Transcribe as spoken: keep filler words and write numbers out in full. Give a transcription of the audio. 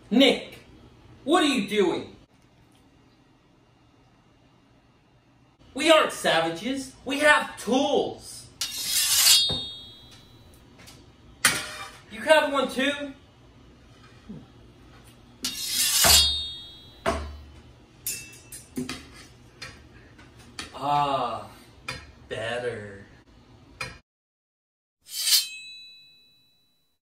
Nick, what are you doing? We aren't savages. We have tools. You have one too? Ah, better.